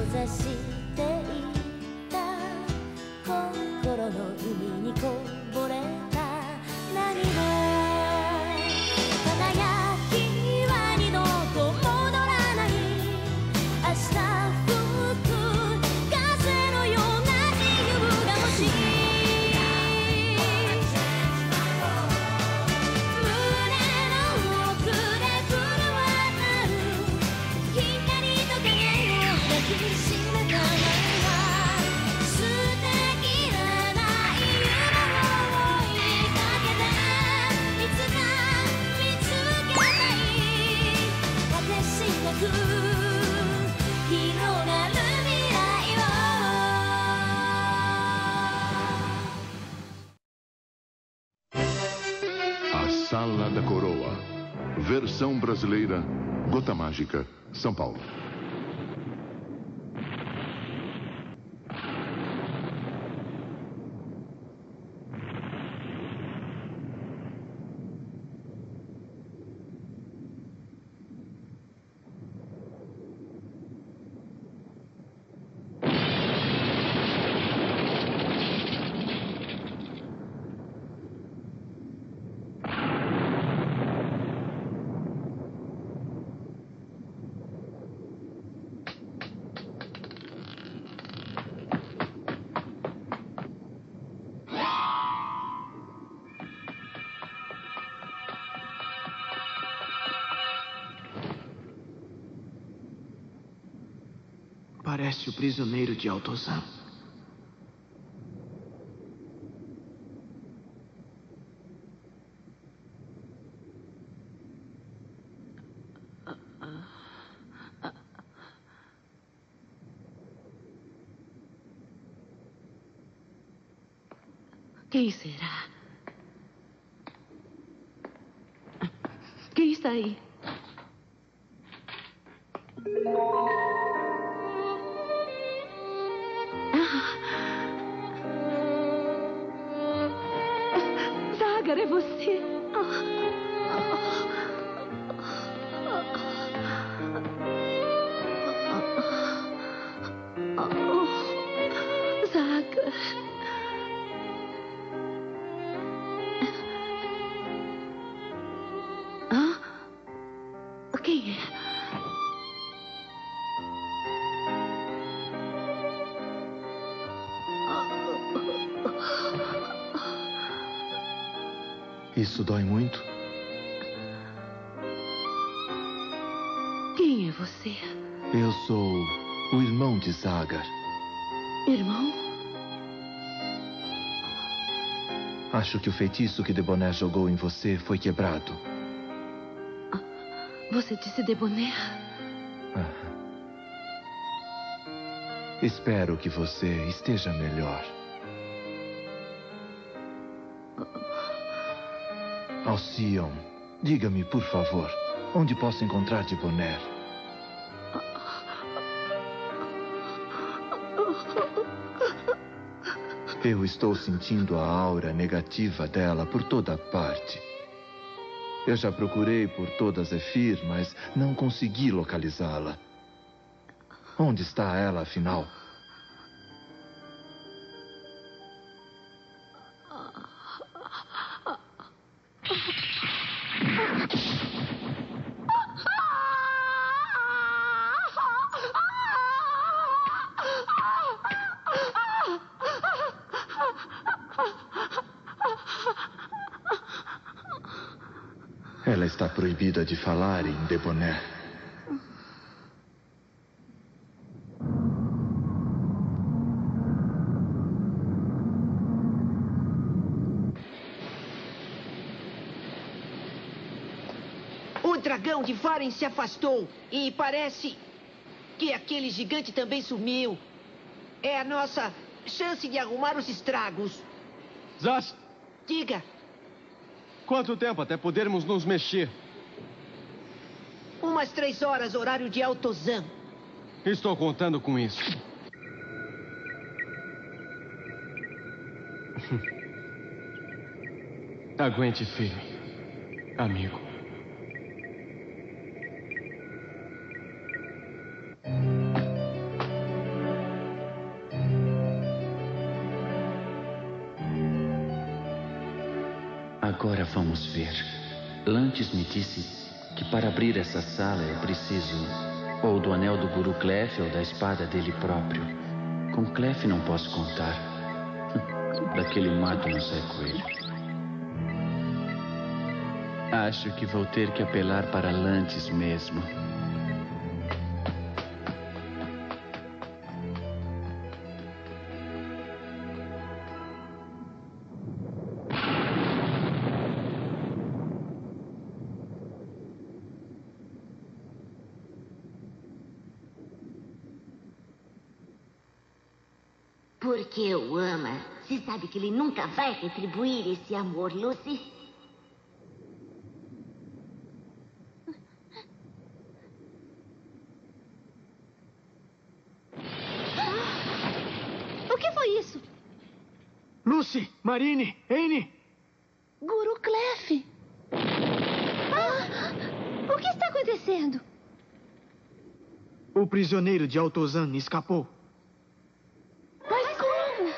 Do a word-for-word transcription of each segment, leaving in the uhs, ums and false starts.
指していた心の海にこぼれた波の輝きは二度と戻らない明日吹く風のような自由が欲しい Sala da Coroa. Versão brasileira, Gota Mágica, São Paulo. Parece o prisioneiro de Altozan. Quem será? Quem está aí? Sagar, é você. Sagar. Hã? Quem é? Isso dói muito? Quem é você? Eu sou o irmão de Sagar. Irmão? Acho que o feitiço que Debonair jogou em você foi quebrado. Você disse Debonair? Ah. Espero que você esteja melhor. Alcyon, diga-me, por favor, onde posso encontrar Debonair? Eu estou sentindo a aura negativa dela por toda parte. Eu já procurei por toda Zephyr, mas não consegui localizá-la. Onde está ela, afinal? Ela está proibida de falar em Debonair. O dragão de Varen se afastou e parece que aquele gigante também sumiu. É a nossa chance de arrumar os estragos. Zash! Diga. Quanto tempo até podermos nos mexer? Umas três horas, horário de Altozan. Estou contando com isso. Aguente firme, amigo. Agora vamos ver. Lantis me disse que para abrir essa sala é preciso ou do anel do Guru Clef ou da espada dele próprio. Com Clef não posso contar. Daquele mato não sai coelho. Acho que vou ter que apelar para Lantis mesmo. Porque eu ama. Você sabe que ele nunca vai retribuir esse amor, Lucy? O que foi isso? Lucy, Marine, Anne. Guru Clef. Ah, o que está acontecendo? O prisioneiro de Altozan escapou. Mas como?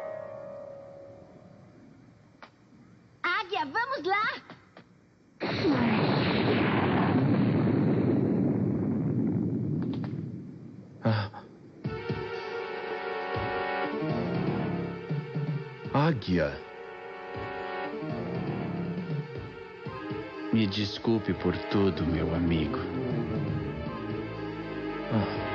Águia, vamos lá! Ah. Águia. Me desculpe por tudo, meu amigo. Ah.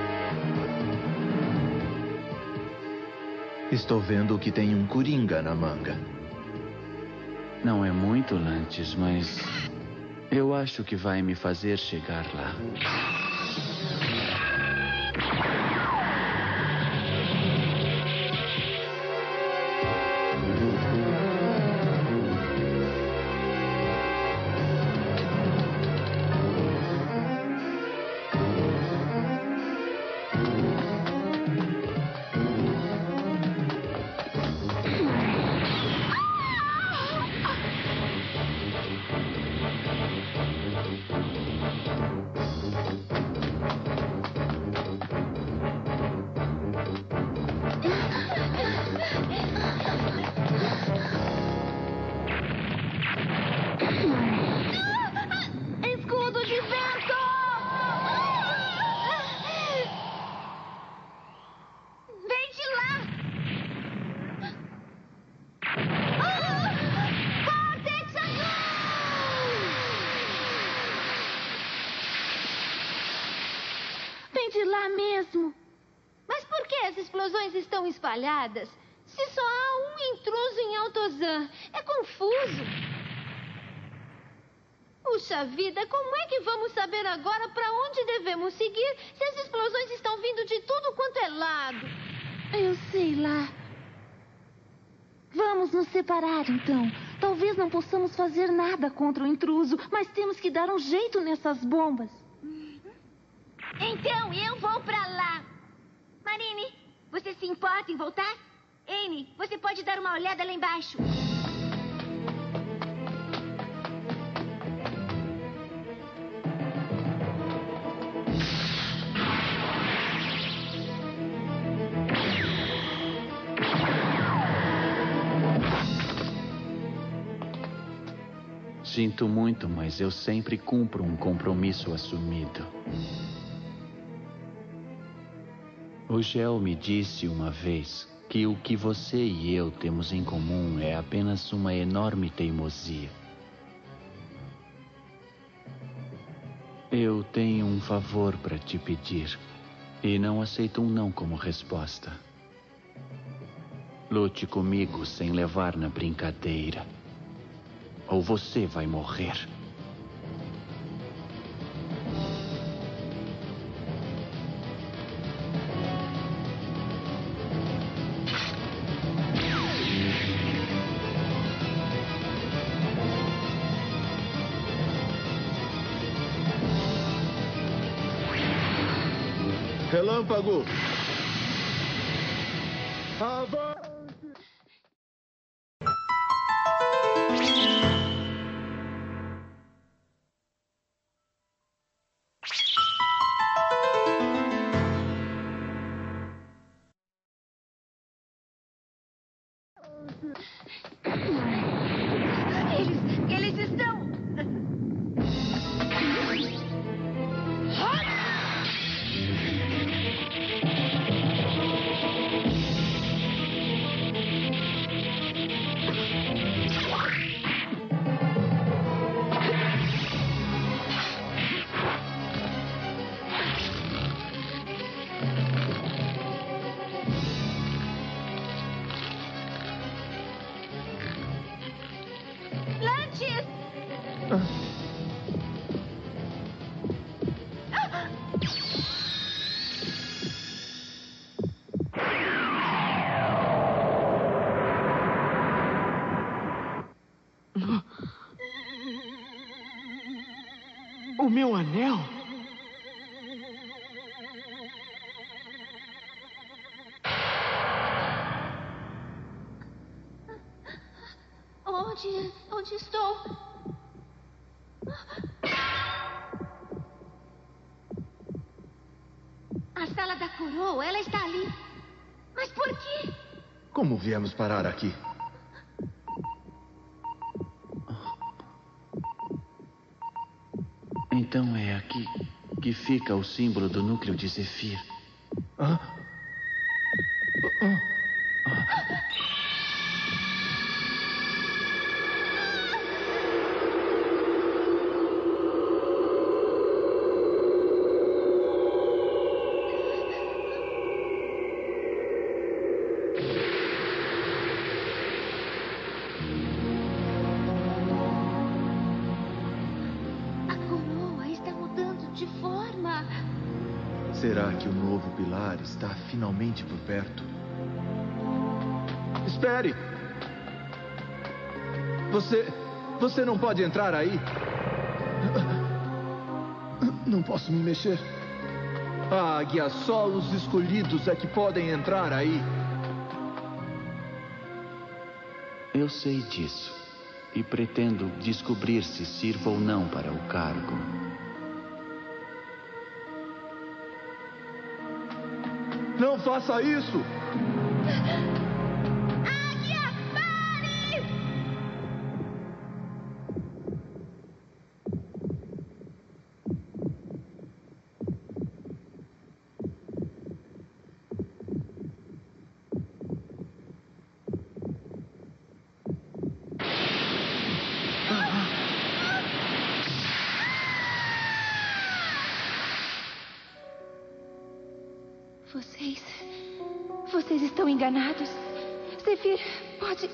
Estou vendo que tem um coringa na manga. Não é muito, Lantis, mas eu acho que vai me fazer chegar lá. Escudo de vento! Vem de lá! Vortex azul! Vem de lá mesmo. Mas por que as explosões estão espalhadas? Se só há um intruso em Altozan. É confuso. Puxa vida, como é que vamos saber agora para onde devemos seguir se as explosões estão vindo de tudo quanto é lado? Eu sei lá. Vamos nos separar, então. Talvez não possamos fazer nada contra o intruso, mas temos que dar um jeito nessas bombas. Então eu vou pra lá. Marine, você se importa em voltar? Anne, você pode dar uma olhada lá embaixo. Sinto muito, mas eu sempre cumpro um compromisso assumido. O Gel me disse uma vez que o que você e eu temos em comum é apenas uma enorme teimosia. Eu tenho um favor para te pedir e não aceito um não como resposta. Lute comigo sem levar na brincadeira, ou você vai morrer. Relâmpago! Eles O meu anel? Onde... onde estou? A sala da coroa, ela está ali. Mas por quê? Como viemos parar aqui? Então é aqui que fica o símbolo do núcleo de Zefir. Hã? Será que o novo pilar está finalmente por perto? Espere! Você... Você não pode entrar aí? Não posso me mexer. Ah, Águia, só os escolhidos é que podem entrar aí. Eu sei disso. E pretendo descobrir se sirvo ou não para o cargo. Não faça isso! Águia, pare! Vocês... Vocês estão enganados. Zefir pode...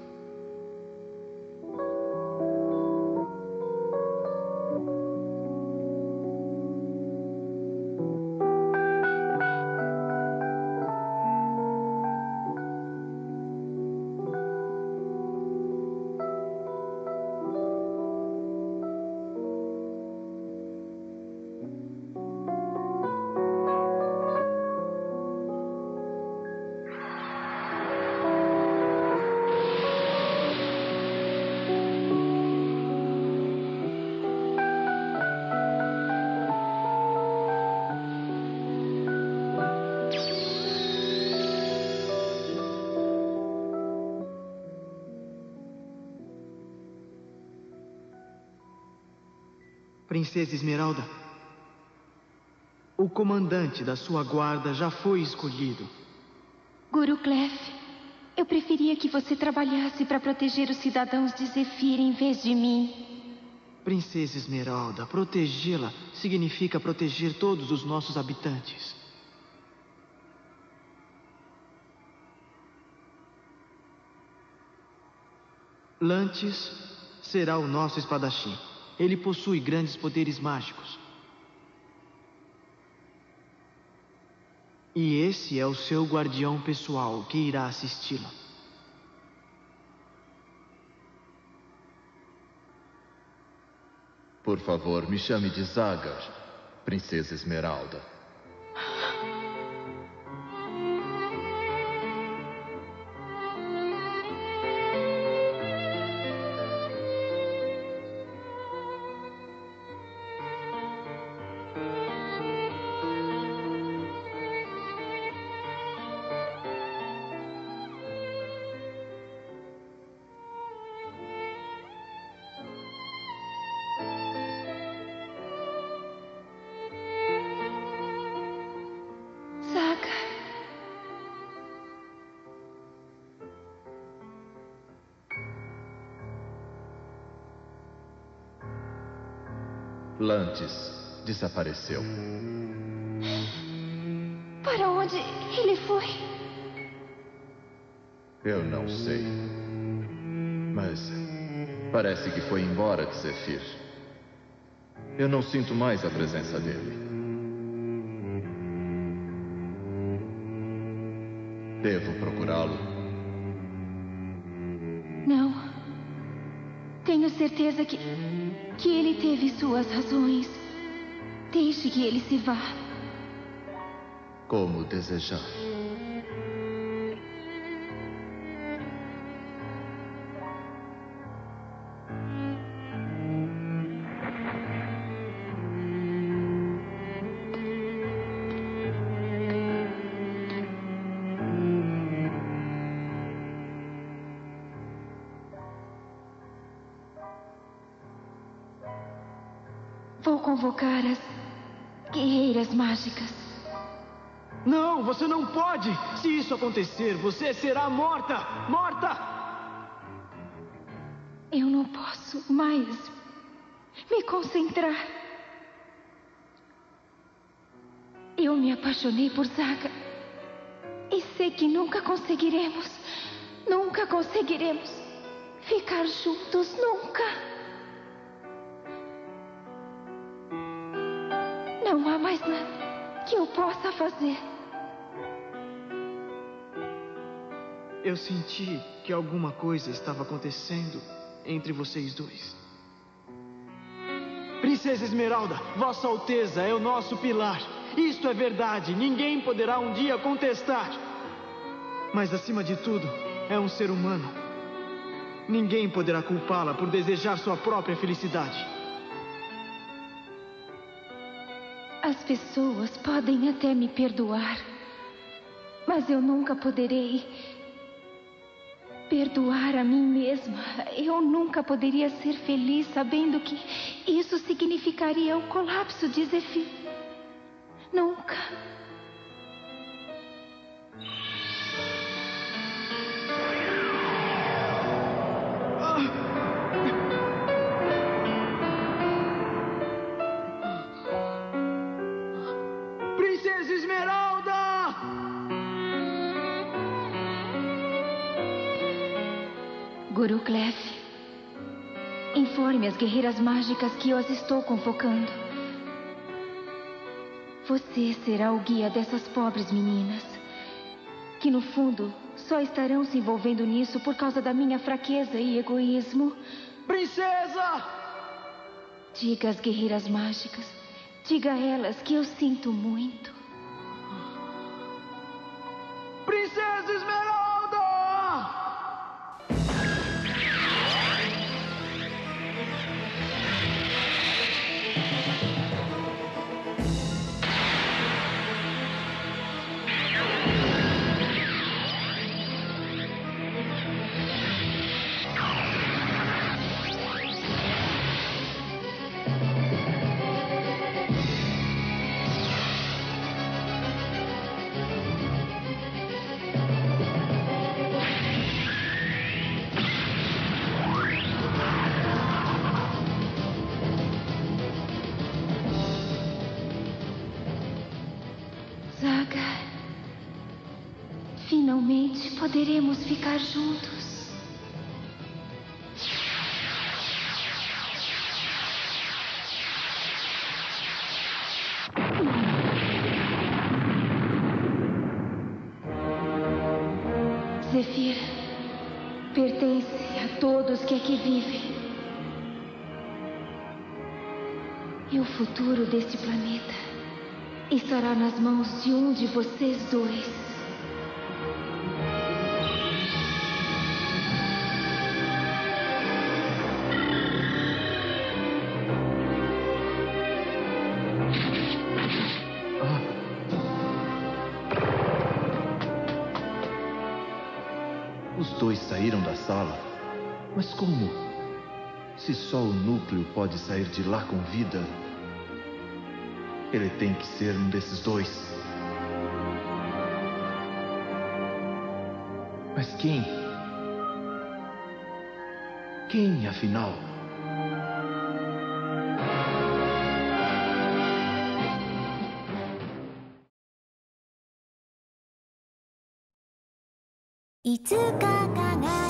Princesa Esmeralda, o comandante da sua guarda já foi escolhido. Guru Clef, eu preferia que você trabalhasse para proteger os cidadãos de Zefir em vez de mim. Princesa Esmeralda, protegê-la significa proteger todos os nossos habitantes. Lantis será o nosso espadachim. Ele possui grandes poderes mágicos. E esse é o seu guardião pessoal que irá assisti-la. Por favor, me chame de Zagar, Princesa Esmeralda. Lantis desapareceu. Para onde ele foi? Eu não sei. Mas parece que foi embora de Zefir. Eu não sinto mais a presença dele. Devo procurá-lo? Não. Tenho certeza que... que ele teve suas razões. Deixe que ele se vá. Como desejar. Vou convocar as guerreiras mágicas. Não, você não pode! Se isso acontecer, você será morta! Morta! Eu não posso mais me concentrar. Eu me apaixonei por Zaga. E sei que nunca conseguiremos, nunca conseguiremos ficar juntos, nunca. Não há mais nada que eu possa fazer. Eu senti que alguma coisa estava acontecendo entre vocês dois. Princesa Esmeralda, Vossa Alteza é o nosso pilar. Isto é verdade, ninguém poderá um dia contestar. Mas acima de tudo, é um ser humano. Ninguém poderá culpá-la por desejar sua própria felicidade. As pessoas podem até me perdoar, mas eu nunca poderei perdoar a mim mesma. Eu nunca poderia ser feliz sabendo que isso significaria o colapso de Zefir. Nunca. Princesa Esmeralda! Guru Clef, informe as guerreiras mágicas que eu as estou convocando. Você será o guia dessas pobres meninas, que no fundo só estarão se envolvendo nisso por causa da minha fraqueza e egoísmo. Princesa! Diga às guerreiras mágicas, diga a elas que eu sinto muito. Princesa Esmeralda! Zaga, finalmente poderemos ficar juntos. Zefir pertence a todos que aqui vivem. E o futuro deste planeta estará nas mãos de um de vocês dois. Os dois saíram da sala. Mas como? Se só o núcleo pode sair de lá com vida, ele tem que ser um desses dois. Mas quem? Quem, afinal? I つかかが